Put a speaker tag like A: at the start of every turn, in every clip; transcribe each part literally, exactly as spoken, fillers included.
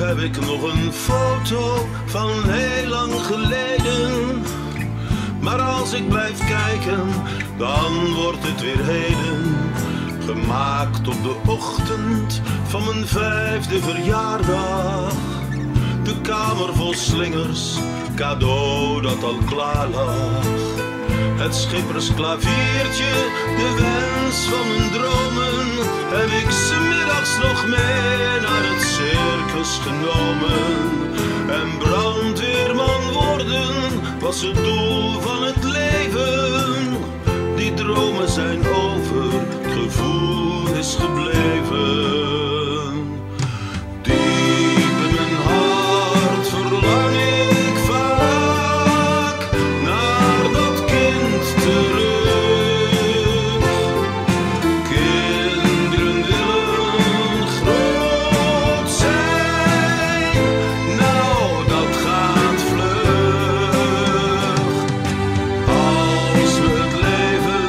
A: heb ik nog een foto van heel lang geleden. Maar als ik blijf kijken, dan wordt het weer heden. Gemaakt op de ochtend van mijn vijfde verjaardag. De kamer vol slingers, cadeau dat al klaar lag. Het schippersklaviertje, de wens van mijn dromen, heb ik 's middags nog mee naar het circus genomen. En brandweerman worden was het doel van het leven. Die dromen zijn over, het gevoel is gebleven. Diep in mijn hart verlang ik vaak naar dat kind terug. Kinderen willen groot zijn, nou dat gaat vlug. Als we het leven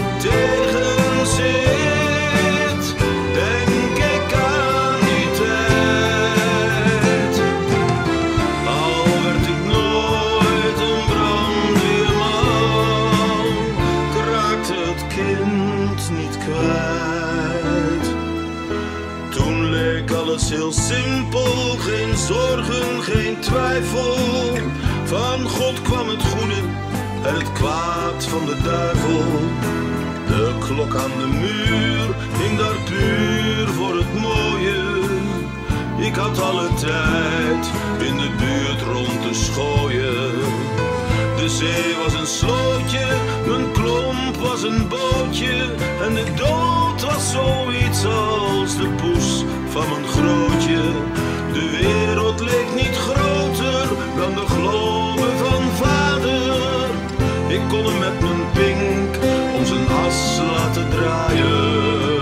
A: tegenzit, denk ik aan die tijd. Al werd ik nooit een brandweerman, ik raakte het kind niet kwijt. Toen leek alles heel simpel, geen zorgen, geen twijfel. Van God kwam het goede en het kwaad van de duivel. De klok aan de muur hing daar puur voor het mooie. Ik had alle tijd in de buurt rond te schooien. De zee was een slootje, mijn klomp was een bootje. En de dood was zoiets als de poes van mijn grootje. De wereld leek niet groter dan de globe van vader. Ik kon hem met mijn pink om zijn as laten draaien.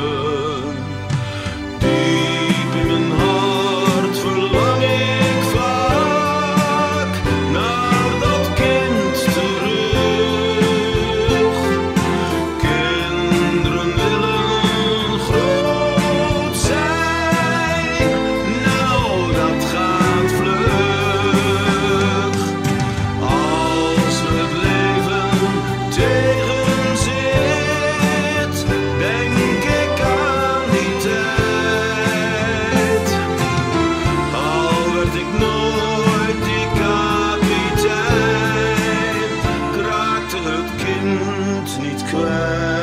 A: Diep in mijn hart verlang ik vaak naar dat kind terug. Kinderen willen groot zijn, nou dat gaat vlug. Als we het leven tegenzit, denk ik aan die tijd. Al werd ik nooit die kapitein, ik raakte het kind niet kwijt.